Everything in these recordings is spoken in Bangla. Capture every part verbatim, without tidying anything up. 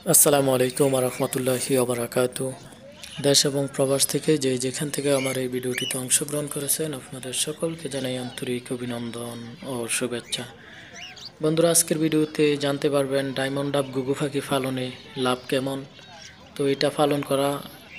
আসসালামু আলাইকুম ওয়া রাহমাতুল্লাহি ওয়া বারাকাতু। দেশ এবং প্রবাস থেকে যে যেখান থেকে আমার এই ভিডিওটিতে অংশগ্রহণ করেছেন আপনাদের সকলকে জানাই আন্তরিক অভিনন্দন ও শুভেচ্ছা। বন্ধুরা, আজকের ভিডিওতে জানতে পারবেন ডায়মন্ড ডাব ঘুঘু পাখি পালনে লাভ কেমন। তো এটা পালন করা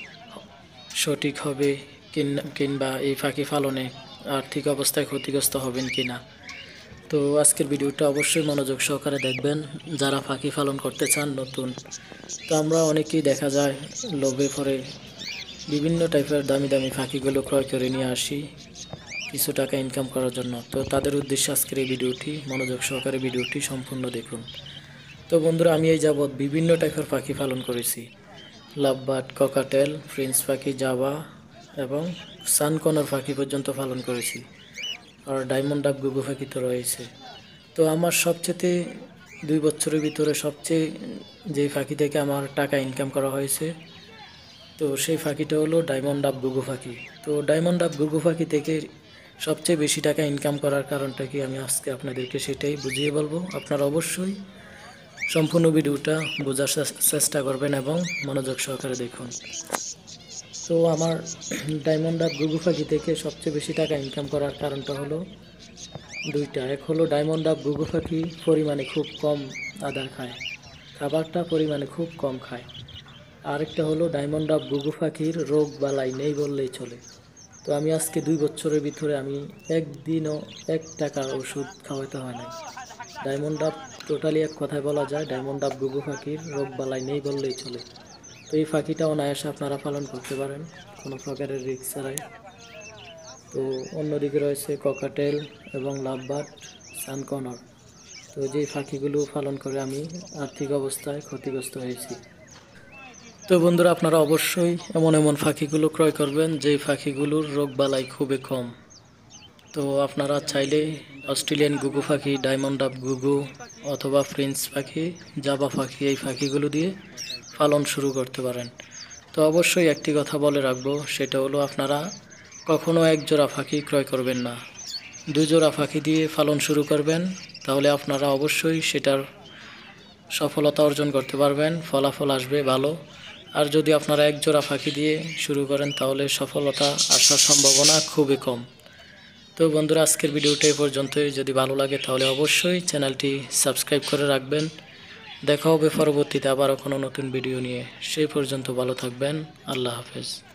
সঠিক হবে কিংবা এই পাখি পালনে আর্থিক অবস্থায় ক্ষতিগ্রস্ত হবেন কিনা। তো আজকের ভিডিওটা অবশ্যই মনোযোগ সহকারে দেখবেন যারা পাখি পালন করতে চান নতুন। তো আমরা অনেকেই দেখা যায় লোভে পড়ে বিভিন্ন টাইপের দামি দামি পাখিগুলো ক্রয় করে নিয়ে আসি কিছু টাকা ইনকাম করার জন্য। তো তাদের উদ্দেশ্যে আজকের এই ভিডিওটি মনোযোগ সহকারে ভিডিওটি সম্পূর্ণ দেখুন। তো বন্ধুরা, আমি এই যাবৎ বিভিন্ন টাইপের পাখি পালন করেছি, লাভবার্ড, ককাটেল, ফ্রেঞ্চ পাখি, জাভা এবং সানকর্ন পাখি পর্যন্ত পালন করেছি, আর ডায়মন্ড ডাব ঘুঘু পাখি তো রয়েছে। তো আমার সবচেয়ে দুই বছরের ভিতরে সবচেয়ে যে পাখি থেকে আমার টাকা ইনকাম করা হয়েছে, তো সেই পাখিটা হলো ডায়মন্ড ডাব ঘুঘু পাখি। তো ডায়মন্ড ডাব ঘুঘু পাখি থেকে সবচেয়ে বেশি টাকা ইনকাম করার কারণটা কি আমি আজকে আপনাদেরকে সেটাই বুঝিয়ে বলবো। আপনারা অবশ্যই সম্পূর্ণ ভিডিওটা বোঝার চেষ্টা করবেন এবং মনোযোগ সহকারে দেখুন। তো আমার ডায়মন্ড ডাব ঘুঘু পাখি থেকে সবচেয়ে বেশি টাকা ইনকাম করার কারণটা হলো দুইটা। এক হলো ডায়মন্ড ডাব ঘুঘু পাখি পরিমাণে খুব কম আদার খায়, খাবারটা পরিমাণে খুব কম খায়। আরেকটা হলো ডায়মন্ড ডাব ঘুঘু পাখির রোগ বালাই নেই বললেই চলে। তো আমি আজকে দুই বছরের ভিতরে আমি একদিনও এক টাকার ওষুধ খাওয়াতে হয় নাই। ডায়মন্ড ডাব টোটালি এক কথায় বলা যায় ডায়মন্ড ডাব ঘুঘু পাখির রোগ বালাই নেই বললেই চলে। তো এই পাখিটা অনায়াসে আপনারা পালন করতে পারেন কোনো প্রকারের রিস্ক ছাড়াই। তো অন্যদিকে রয়েছে ককাটেল এবং লাভবার্ড, সানকর্ন। তো যেই পাখিগুলো পালন করে আমি আর্থিক অবস্থায় ক্ষতিগ্রস্ত হয়েছি। তো বন্ধুরা, আপনারা অবশ্যই এমন এমন পাখিগুলো ক্রয় করবেন যেই পাখিগুলোর রোগবালাই খুবই কম। তো আপনারা চাইলে অস্ট্রেলিয়ান ঘুঘু পাখি, ডায়মন্ড ডাব ঘুঘু অথবা ফ্রেঞ্চ পাখি, জাভা পাখি এই পাখিগুলো দিয়ে পালন শুরু করতে পারেন। তো অবশ্যই একটি কথা বলে রাখবো, সেটা হলো আপনারা কখনো এক জোড়া পাখি ক্রয় করবেন না, দুই জোড়া পাখি দিয়ে পালন শুরু করবেন। তাহলে আপনারা অবশ্যই সেটার সফলতা অর্জন করতে পারবেন, ফলাফল আসবে ভালো। আর যদি আপনারা এক জোড়া পাখি দিয়ে শুরু করেন তাহলে সফলতা আসার সম্ভাবনা খুবই কম। তো বন্ধুরা, আজকের ভিডিওটা এই পর্যন্তই। যদি ভালো লাগে তাহলে অবশ্যই চ্যানেলটি সাবস্ক্রাইব করে রাখবেন। দেখা হবে পরবর্তীতে আবারও কোনো নতুন ভিডিও নিয়ে। সেই পর্যন্ত ভালো থাকবেন। আল্লাহ হাফেজ।